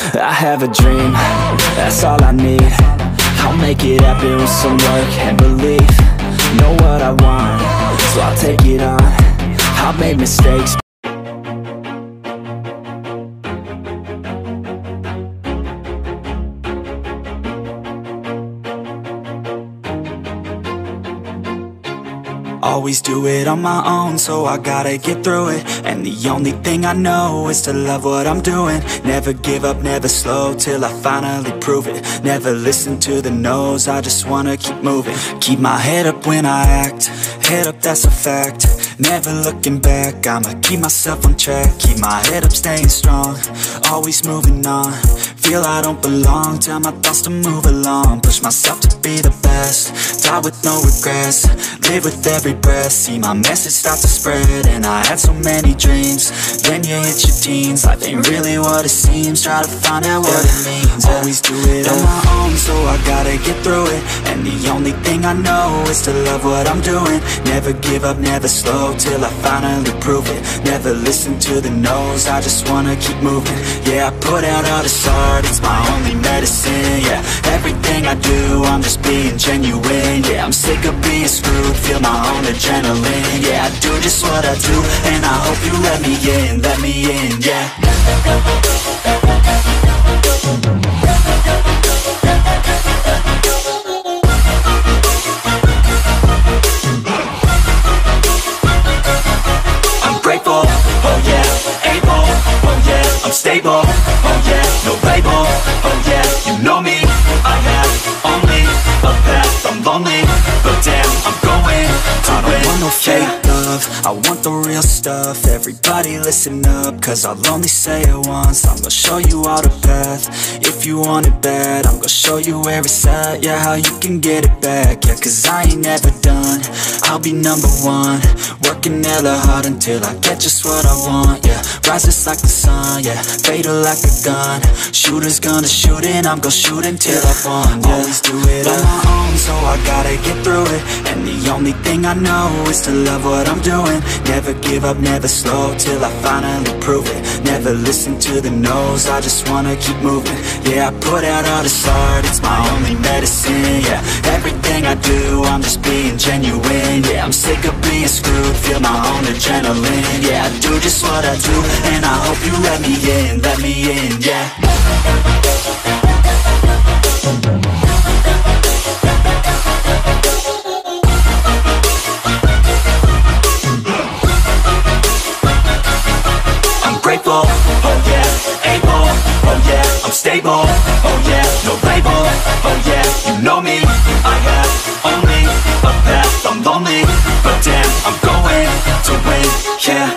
I have a dream, that's all I need. I'll make it happen with some work and belief. Know what I want, so I'll take it on. I'll make mistakes. Always do it on my own, so I gotta get through it. And the only thing I know is to love what I'm doing. Never give up, never slow, till I finally prove it. Never listen to the no's, I just wanna keep moving. Keep my head up when I act, head up, that's a fact. Never looking back, I'ma keep myself on track. Keep my head up, staying strong, always moving on. Feel I don't belong, tell my thoughts to move along. Push myself to be the best, die with no regrets. Live with every breath, see my message start to spread. And I had so many dreams, then you hit your teens. Life ain't really what it seems, try to find out what it means. Always do it on my own, so I gotta get through it. And the only thing I know is to love what I'm doing. Never give up, never slow, till I finally prove it. Never listen to the no's, I just wanna keep moving. Yeah, I put out all this art, it's my only medicine. Yeah, everything I do, I'm just being genuine. Yeah, I'm sick of being screwed, feel my own adrenaline. Yeah, I do just what I do, and I hope you let me in, yeah. I'm grateful, oh yeah, able, oh yeah, I'm stable, oh yeah, no label, oh yeah, you know me, I have only a path, I'm lonely, but damn, I'm going to win. I don't want no fake love, I want the real stuff. Everybody listen up, cause I'll only say it once. I'm gonna show you all the path, if you want it bad. I'm gonna show you where it's at, yeah, how you can get it back. Yeah, cause I ain't never done, I'll be number one. Working hella hard until I get just what I want, yeah. Rises like the sun, yeah, fatal like a gun. Shooters gonna shoot and I'm gonna shoot until I won, yeah. Always do it on my own, so I gotta get through it. And the only thing I know is to love what I'm doing. Never give up, never slow, till I finally prove it. Never listen to the no's, I just wanna keep moving. Yeah, I put out all this art, it's my only medicine. Yeah, everything I do, I'm just being genuine. Yeah, I'm sick of being screwed, feel my own adrenaline. Yeah, I do just what I do, and I hope you let me in, yeah. I'm grateful, oh yeah, able, oh yeah, I'm stable, oh yeah, no label, oh yeah, you know me, I have only a path, I'm lonely, but damn, I'm going to win, yeah.